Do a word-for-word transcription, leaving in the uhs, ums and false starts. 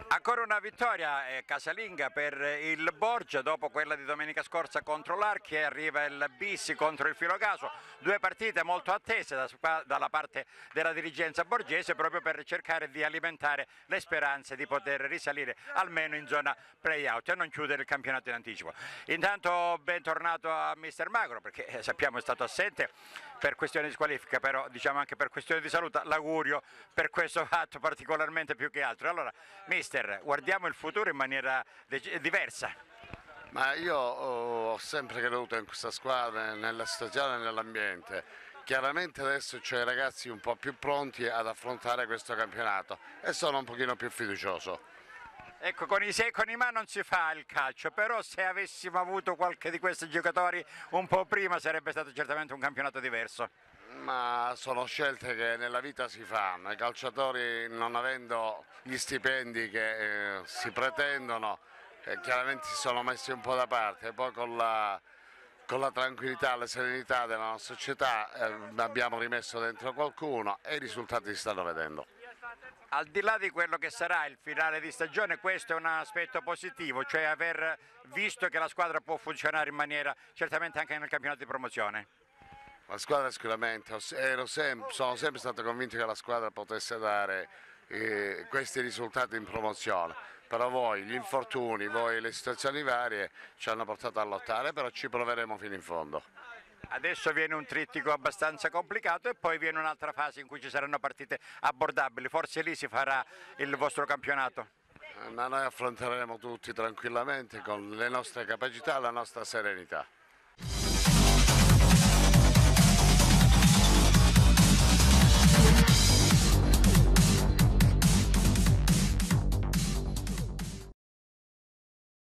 Ancora una vittoria eh, casalinga per il Borgia dopo quella di domenica scorsa contro l'Archi. Arriva il bis contro il Filocaso, due partite molto attese da, dalla parte della dirigenza borghese proprio per cercare di alimentare le speranze di poter risalire almeno in zona play-out e non chiudere il campionato in anticipo. Intanto bentornato a mister Magro, perché eh, sappiamo è stato assente per questione di squalifica, però diciamo anche per questione di salute, l'augurio per questo fatto particolarmente più che altro. Allora mister, guardiamo il futuro in maniera diversa. Ma io ho sempre creduto in questa squadra, nella stagione e nell'ambiente. Chiaramente adesso c'è i ragazzi un po' più pronti ad affrontare questo campionato e sono un pochino più fiducioso. Ecco, con i se con i ma non si fa il calcio, però se avessimo avuto qualche di questi giocatori un po' prima sarebbe stato certamente un campionato diverso. Ma sono scelte che nella vita si fanno, i calciatori non avendo gli stipendi che eh, si pretendono eh, chiaramente si sono messi un po' da parte, e poi con la, con la tranquillità, la serenità della nostra società eh, abbiamo rimesso dentro qualcuno e i risultati si stanno vedendo. Al di là di quello che sarà il finale di stagione, questo è un aspetto positivo, cioè aver visto che la squadra può funzionare in maniera certamente anche nel campionato di promozione. La squadra sicuramente, ero sempre, sono sempre stato convinto che la squadra potesse dare eh, questi risultati in promozione, però voi, gli infortuni, voi le situazioni varie ci hanno portato a lottare, però ci proveremo fino in fondo. Adesso viene un trittico abbastanza complicato e poi viene un'altra fase in cui ci saranno partite abbordabili, forse lì si farà il vostro campionato. Ma noi affronteremo tutti tranquillamente con le nostre capacità e la nostra serenità.